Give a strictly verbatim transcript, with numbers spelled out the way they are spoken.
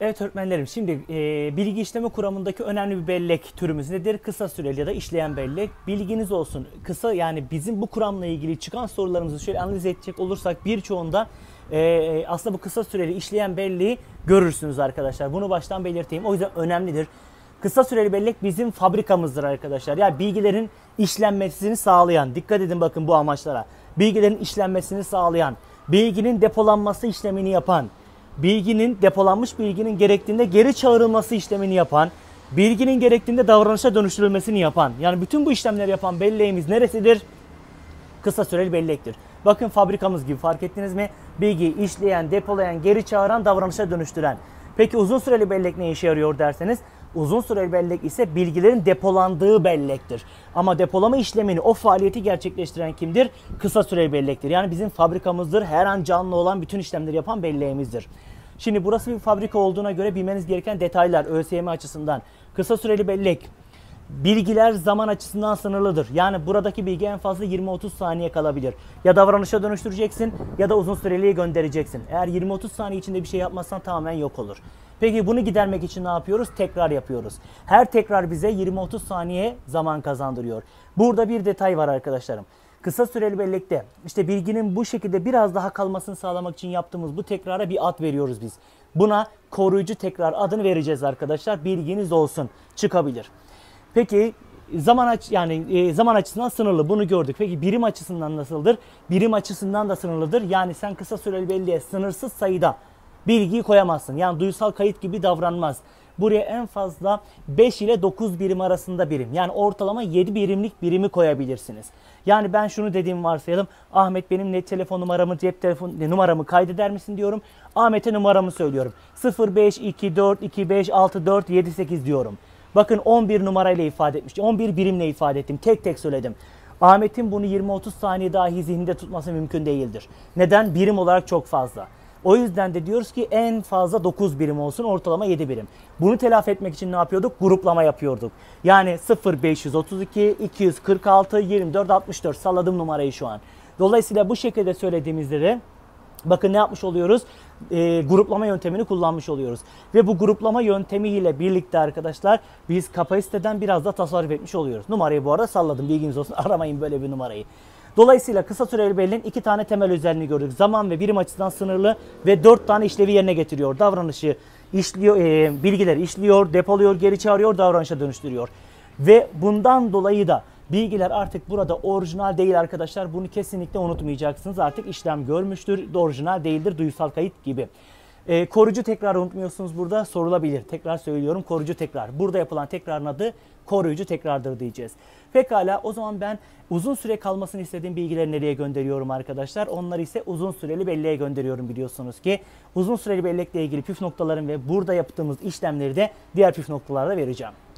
Evet öğretmenlerim, şimdi e, bilgi işleme kuramındaki önemli bir bellek türümüz nedir? Kısa süreli ya da işleyen bellek. Bilginiz olsun. Kısa, yani bizim bu kuramla ilgili çıkan sorularımızı şöyle analiz edecek olursak birçoğunda e, aslında bu kısa süreli işleyen belleği görürsünüz arkadaşlar. Bunu baştan belirteyim. O yüzden önemlidir. Kısa süreli bellek bizim fabrikamızdır arkadaşlar. Yani bilgilerin işlenmesini sağlayan, dikkat edin bakın bu amaçlara. Bilgilerin işlenmesini sağlayan, bilginin depolanması işlemini yapan, bilginin depolanmış bilginin gerektiğinde geri çağrılması işlemini yapan, bilginin gerektiğinde davranışa dönüştürülmesini yapan, yani bütün bu işlemleri yapan belleğimiz neresidir? Kısa süreli bellektir. Bakın fabrikamız gibi, fark ettiniz mi? Bilgi işleyen, depolayan, geri çağıran, davranışa dönüştüren. Peki uzun süreli bellek ne işe yarıyor derseniz, uzun süreli bellek ise bilgilerin depolandığı bellektir. Ama depolama işlemini, o faaliyeti gerçekleştiren kimdir? Kısa süreli bellektir. Yani bizim fabrikamızdır. Her an canlı olan bütün işlemleri yapan belleğimizdir. Şimdi burası bir fabrika olduğuna göre bilmeniz gereken detaylar ÖSYM açısından. Kısa süreli bellek, bilgiler zaman açısından sınırlıdır. Yani buradaki bilgi en fazla yirmi otuz saniye kalabilir. Ya davranışa dönüştüreceksin ya da uzun süreliye göndereceksin. Eğer yirmi otuz saniye içinde bir şey yapmazsan tamamen yok olur. Peki bunu gidermek için ne yapıyoruz? Tekrar yapıyoruz. Her tekrar bize yirmi otuz saniye zaman kazandırıyor. Burada bir detay var arkadaşlarım. Kısa süreli bellekte işte bilginin bu şekilde biraz daha kalmasını sağlamak için yaptığımız bu tekrara bir ad veriyoruz biz. Buna koruyucu tekrar adını vereceğiz arkadaşlar. Bilginiz olsun. Çıkabilir. Peki zaman aç yani e, zaman açısından sınırlı, bunu gördük. Peki birim açısından nasıldır? Birim açısından da sınırlıdır. Yani sen kısa süreli belleğe sınırsız sayıda bilgiyi koyamazsın. Yani duysal kayıt gibi davranmaz. Buraya en fazla beş ile dokuz birim arasında birim. Yani ortalama yedi birimlik birimi koyabilirsiniz. Yani ben şunu dediğimi varsayalım. Ahmet, benim net telefon numaramı, cep telefon numaramı kaydeder misin diyorum. Ahmet'e numaramı söylüyorum. sıfır beş iki dört iki beş altı dört yedi sekiz diyorum. Bakın on bir numarayla ifade etmiş. on bir birimle ifade ettim. Tek tek söyledim. Ahmet'in bunu yirmi otuz saniye dahi zihninde tutması mümkün değildir. Neden? Birim olarak çok fazla. O yüzden de diyoruz ki en fazla dokuz birim olsun, ortalama yedi birim. Bunu telafi etmek için ne yapıyorduk? Gruplama yapıyorduk. Yani sıfır beş yüz otuz iki iki yüz kırk altı yirmi dört altmış dört, salladım numarayı şu an. Dolayısıyla bu şekilde söylediğimizde de bakın ne yapmış oluyoruz? E, gruplama yöntemini kullanmış oluyoruz. Ve bu gruplama yöntemiyle birlikte arkadaşlar biz kapasiteden biraz da tasarruf etmiş oluyoruz. Numarayı bu arada salladım, bilginiz olsun, aramayın böyle bir numarayı. Dolayısıyla kısa süreli belleğin iki tane temel özelliğini gördük. Zaman ve birim açısından sınırlı ve dört tane işlevi yerine getiriyor. Davranışı işliyor, e, bilgileri işliyor, depoluyor, geri çağırıyor, davranışa dönüştürüyor. Ve bundan dolayı da bilgiler artık burada orijinal değil arkadaşlar. Bunu kesinlikle unutmayacaksınız. Artık işlem görmüştür. Orijinal değildir. Duysal kayıt gibi. E, koruyucu tekrar unutmuyorsunuz, burada sorulabilir. Tekrar söylüyorum, koruyucu tekrar. Burada yapılan tekrarın adı koruyucu tekrardır diyeceğiz. Pekala, o zaman ben uzun süre kalmasını istediğim bilgileri nereye gönderiyorum arkadaşlar? Onları ise uzun süreli belleğe gönderiyorum, biliyorsunuz ki. Uzun süreli bellekle ilgili püf noktalarım ve burada yaptığımız işlemleri de diğer püf noktalarda vereceğim.